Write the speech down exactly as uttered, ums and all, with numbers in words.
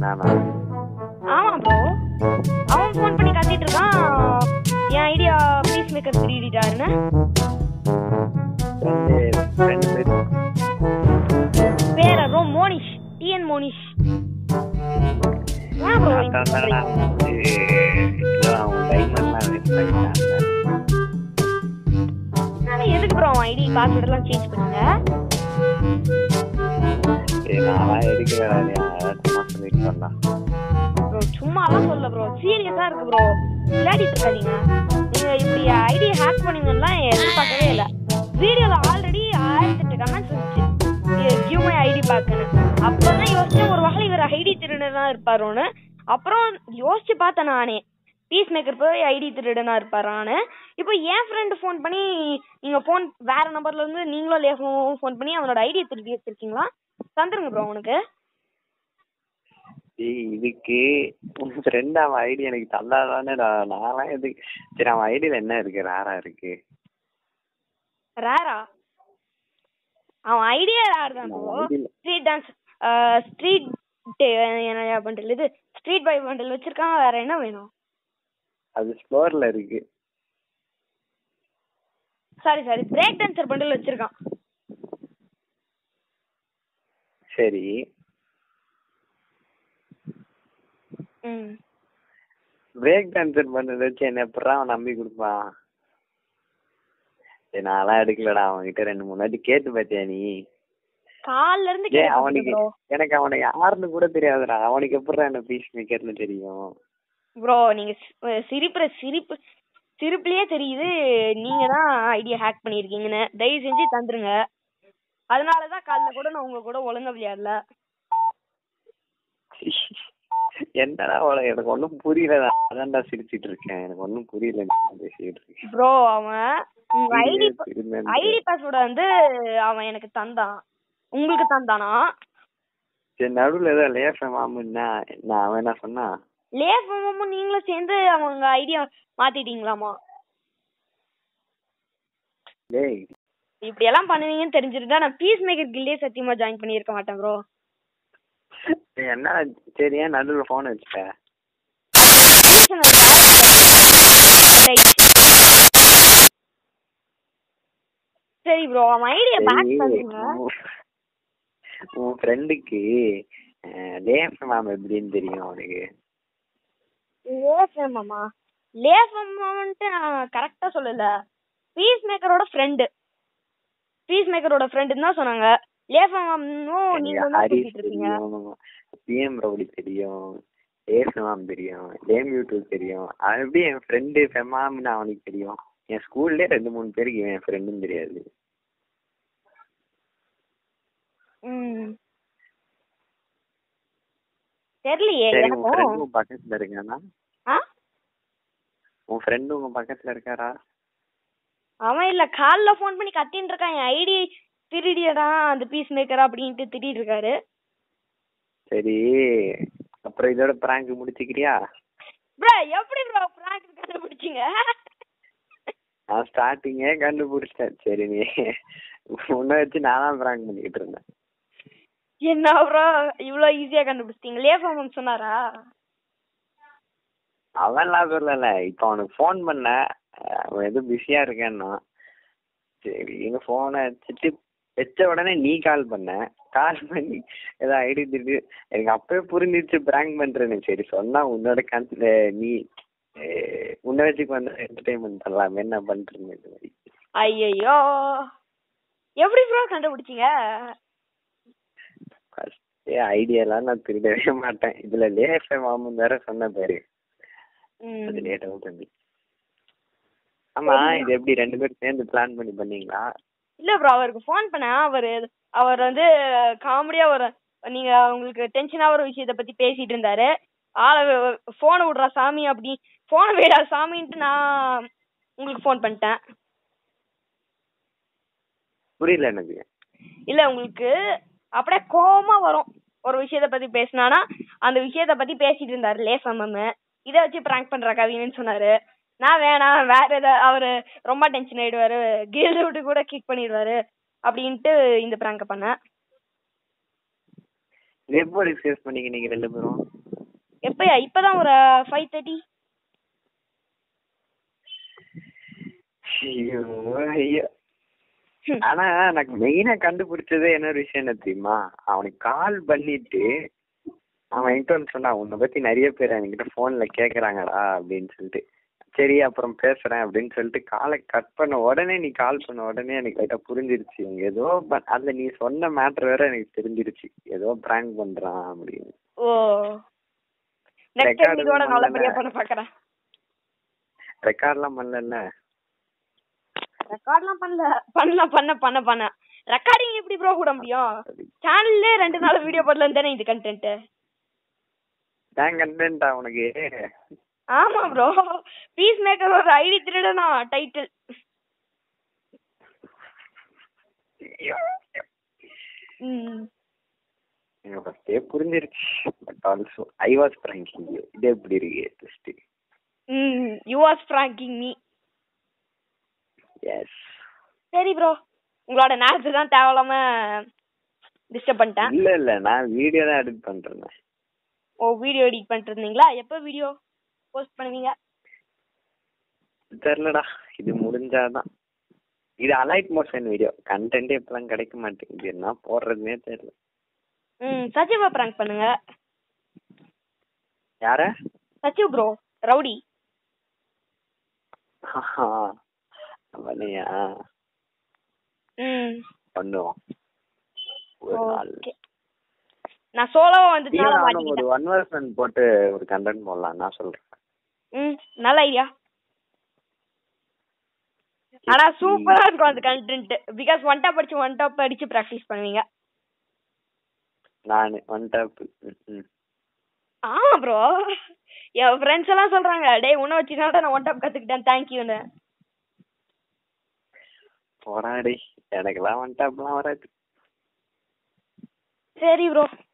நானா? ஆமா ப்ரோ, அவன் ஃபோன் பண்ணி கத்திட்டு இருக்கான் என் ஐடியா பீஸ் மேக்கர் திருடிட்டாருன்னு. பேர ப்ரோ மோனிஷ், டிஎன் மோனிஷ். ஏன் ப்ரோ எதுக்கு ப்ரோ அவன் ஐடி பாஸ்வேர்ட் எல்லாம் சேஞ்ச் பண்ணுங்க? ப்ரோ சும்மாலாம் சொல்ல ப்ரோ, சீரியஸா இருக்கு ப்ரோ, விளையாடிட்டு இருக்காதீங்க. நீங்க இப்படி ஐடி ஹேக் பண்ணீங்கன்னா எதிர்பார்க்கவே இல்லை. வீடியோல ஆல்ரெடி ஆயிரத்தி எட்டு கமெண்ட்ஸ் இருந்துச்சு கிவ் மை ஐடி பேக்குன்னு. அப்பதான் யோசிச்சேன் ஒரு வகையில் இவர் ஐடி திருடனா இருப்பாரோன்னு. அப்புறம் யோசிச்சு பார்த்தேன் நானே, பீஸ் மேக்கர் போய் ஐடி திருடனா இருப்பாரான்னு. இப்போ என் ஃப்ரெண்டு ஃபோன் பண்ணி நீங்க ஃபோன் வேற நம்பர்ல இருந்து நீங்களும் லேஃபும் ஃபோன் பண்ணி அவனோட ஐடியை திருடி வச்சிருக்கீங்களா? தந்துருங்க ப்ரோ அவனுக்கு. இதுக்கு உன் ஃப்ரெண்ட் அவன் ஐடி எனக்கு தந்தாதானே நான்லாம் எதுக்கு? சரி அவன் ஐடியில என்ன இருக்கு? ரேரா இருக்கு. ரேரா? அவன் ஐடியா ரேர் தான் ப்ரோ. ஸ்ட்ரீட் டான்ஸ் ஸ்ட்ரீட் என்ன பண்டல், இது ஸ்ட்ரீட் பாய் பண்டல் வச்சிருக்கான். வேற என்ன வேணும்? அது ஸ்டோர்ல இருக்கு. Sorry sorry break dancer bundle வச்சிருக்கான். சரி. ம் பிரேக் டான்சர் பண்டல் வச்சு என்ன எப்படா அவன் நம்பி கொடுப்பான்? நான்லாம் எடுக்கலடா. அவன்கிட்ட ரெண்டு மூணு வாட்டி கேட்டு பார்த்தியா நீ? கால்ல இருந்து அவனுக்கு எனக்கு அவனை யாருன்னு கூட தெரியாதுடா. அவனுக்கு எப்படிடா என்ன பீஸ் மேக்கர்னு தெரியும்? ப்ரோ நீங்க சிரிப்புற சிரிப்பு சிரிப்புலயே தெரியுது நீங்க தான் ஐடியா ஹேக் பண்ணிருக்கீங்கன்னு. தயவு செஞ்சு தந்துருங்க. அதனாலதான் காலைல கூட நான் உங்க கூட ஒழுங்கா விளையாடல. என்னடா எனக்கு ஒன்னும் புரியல. அதான்டா சிரிச்சிட்டு இருக்கேன். எனக்கு ஒன்னும் புரியல பேசிட்டு இருக்கேன். ப்ரோ அவன் உங்க ஐடி ஐடி பாஸ்வேர்ட் வந்து அவன் எனக்கு தந்தான். உங்களுக்கு தந்தானா? சரி நடுவுல ஏதோ லேஃபம் மாமுன்னா நான் அவன் என்ன சொன்னா? லேஃபம் மாமு நீங்களும் சேர்ந்து அவங்க ஐடியா மாத்திட்டீங்களாமா? டேய் இப்படி எல்லாம் பண்ணுவீங்கன்னு தெரிஞ்சிருந்தா நான் பீஸ் மேக்கர் கில்டே சத்தியமா ஜாயின் பண்ணியிருக்க மாட்டேன் ப்ரோ. என்ன சரியா நடுவுல போன் வச்சுட்ட? சரி ப்ரோ அவன் ஐடியா பேக் பண்ணுங்க. உன் ஃப்ரெண்டுக்கு லேஃபம் மாமா எப்படின்னு தெரியும் அவனுக்கு? லேஃபம் மாமா லேஃபம் மாமான்ட்டு நான் கரெக்டா சொல்லல. பீஸ் மேக்கரோட ஃப்ரெண்டு பீஸ் மேக்கரோட ஃப்ரெண்டுன்னு தான் சொன்னாங்க. லேஃபம் மாமனும் நீங்க என்ன பேசிட்டு இருக்கீங்க? பிஎம் ரவுடி தெரியும், லேஃபம் தெரியும், லேம் யூடியூப் தெரியும். அது எப்படி என் ஃப்ரெண்டு ஃபெமாம்னு அவனுக்கு தெரியும்? என் ஸ்கூல்ல ரெண்டு மூணு பேருக்கு என் ஃப்ரெண்டும் தெரியாது. ம் தெரியலையே எனக்கு. பக்கத்துல இருக்கானா? உன் ஃப்ரெண்டு உங்க பக்கத்துல இருக்காரா? அவன் இல்ல, கால்ல போன் பண்ணி கத்தின்னு இருக்கான் என் ஐடி திருடியடா அந்த பீஸ் மேக்கரா அப்படின்ட்டு திட்டிட்டு இருக்காரு. சரி அப்புறம் இதோட பிராங்க் முடிச்சுக்கிறியா? ப்ரோ எப்படி ப்ரோ பிராங்க் கண்டுபிடிச்சீங்க? நான் ஸ்டார்டிங்கே கண்டுபிடிச்சிட்டேன். சரி நீ உன்னை வச்சு நானும் பிராங்க் பண்ணிக்கிட்டு இருந்தேன். என்ன ப்ரோ இவ்வளோ ஈஸியா கண்டுபிடிச்சிட்டீங்க? லேஃபம் சொன்னாரா? அவன்லாம் சொல்லல. இப்போ அவனுக்கு ஃபோன் பண்ண அவன் எதுவும் பிஸியா இருக்கேன்னா சரி எங்க போனை வச்சுட்டு வச்ச உடனே நீ கால் பண்ண. கால் பண்ணி ஏதோ ஐடி திருட்டு எனக்கு அப்பவே புரிஞ்சிச்சு பிராங்க் பண்றேன்னு. சரி சொன்னா உன்னோட கண் நீ உன்னை வச்சுக்கு வந்து என்டர்டைன்மெண்ட் பண்ணலாம் என்ன பண்றேன்னு இந்த மாதிரி. ஐயோ எப்படி ப்ரோ கண்டுபிடிச்சீங்க? ஃபர்ஸ்ட் ஐடியாலாம் நான் திருடவே மாட்டேன். இதுல லேஃபம் மாமன் வேற சொன்ன பாரு. அது லேட்டாவும் தம்பி. ஆமா இது எப்படி ரெண்டு பேரும் சேர்ந்து பிளான் பண்ணி பண்ணீங்களா? இல்ல ப்ரோ அவருக்கு ஃபோன் பண்ண அவர் அவர் வந்து காமெடியா ஒரு நீங்க உங்களுக்கு டென்ஷனா ஒரு விஷயத்த பத்தி பேசிட்டு இருந்தாரு. ஆள போனை விடுறா சாமி அப்படி போனை விடா சாமின்ட்டு நான் உங்களுக்கு ஃபோன் பண்ணிட்டேன். புரியல எனக்கு. இல்ல உங்களுக்கு அப்படியே கோவமா வரும் ஒரு விஷயத்த பத்தி பேசினானா அந்த விஷயத்த பத்தி பேசிட்டு இருந்தாரு லேஃபம் மேம். இதை வச்சு பிராங்க் பண்ற கவின்னு சொன்னாரு. நான் வேணாம் வேற ஏதாவது அவரு ரொம்ப டென்ஷன் ஆயிடுவாரு கேர்ள் விட்டு கூட கிக் பண்ணிடுவாரு அப்படின்ட்டு இந்த பிராங்க பண்ணேன். எப்போ டிஸ்கஸ் பண்ணீங்க நீங்க ரெண்டு பேரும்? எப்பயா? இப்பதான் ஒரு ஃபைவ் தேர்ட்டி. ஐயோ ஐயோ. ஆனா எனக்கு மெயினா கண்டுபிடிச்சதே என்ன விஷயம் என்ன தெரியுமா? அவனுக்கு கால் பண்ணிட்டு அவன் என்கிட்ட சொன்னா, உன்னை பத்தி நிறைய பேர் என்கிட்ட போன்ல கேக்குறாங்கடா அப்படின்னு சொல்லிட்டு, சரி அப்புறம் பேசுறேன் அப்படின்னு சொல்லிட்டு காலை கட் பண்ண உடனே நீ கால் பண்ண உடனே எனக்கு லைட்டா புரிஞ்சிருச்சு. இவங்க ஏதோ அதுல நீ சொன்ன மேட்டர் வேற எனக்கு தெரிஞ்சிருச்சு, ஏதோ பிராங்க் பண்றான் அப்படின்னு. ஓ நெக்ஸ்ட் டைம் இதோட நல்லபடியா பண்ண பார்க்கறேன். ரெக்கார்ட்லாம் பண்ணல. ரெக்கார்ட்லாம் பண்ணல. பண்ணலாம் பண்ண பண்ண பண்ண ரெக்கார்டிங் எப்படி ப்ரோ கூட முடியும்? சேனல்ல ரெண்டு நாள் வீடியோ போடலாம் தானே இது கண்டென்ட். நான் கண்டென்ட்டா உனக்கு? ஆமா ப்ரோ. பீஸ் மேக்கர் ஒரு ஐடி திருடனா டைட்டில். ம் எனக்கு ஃபர்ஸ்டே புரிஞ்சிருச்சு. But also I was pranking you. இது எப்படி இருக்கு ட்விஸ்ட்? ம் you was pranking me. Yes. சரி ப்ரோ, உங்களோட நேரத்தை தான் தேவையில்லாம டிஸ்டர்ப் பண்ணிட்டேன். இல்ல இல்ல, நான் வீடியோ தான் எடிட் பண்றேன். ஓ வீடியோ எடிட் பண்ணிட்டு இருந்தீங்களா? எப்போ வீடியோ போஸ்ட் பண்ணுவீங்க? தெரியலடா, இது முடிஞ்சாதான். இது அலைட் மோஷன் வீடியோ கண்டென்ட் இப்பெல்லாம் கிடைக்க மாட்டேங்குது, என்ன போடுறதுனே தெரியல. ம் சச்சிவா பிராங்க் பண்ணுங்க. யார? Sachiv bro, rowdy. அவனையா? ம் பண்ணுவோம் ஒரு நாள். நான் சோலோவா வந்துட்டனால ஒரு மாட்டிக்கிட்டேன். ஒன் வர்ஷன் போட்டு ஒரு கண்டென்ட் போடலாம் நான் சொல்றேன். ம் நல்ல ஐடியா. ஆனா சூப்பரா இருக்கும் அந்த கண்டென்ட். பிகாஸ் ஒன் டாப் அடிச்சு ஒன் டாப் அடிச்சு பிராக்டிஸ் பண்ணுவீங்க. நான் ஒன் டாப். ஆமா ப்ரோ, என் ஃப்ரெண்ட்ஸ் எல்லாம் சொல்றாங்க, டேய் உன்ன வச்சுதான் நான் ஒன் டாப் கத்துக்கிட்டேன் தேங்க்யூன்னு. போடாடி, எனக்கெல்லாம் ஒன் டாப்லாம் வராது. சரி ப்ரோ.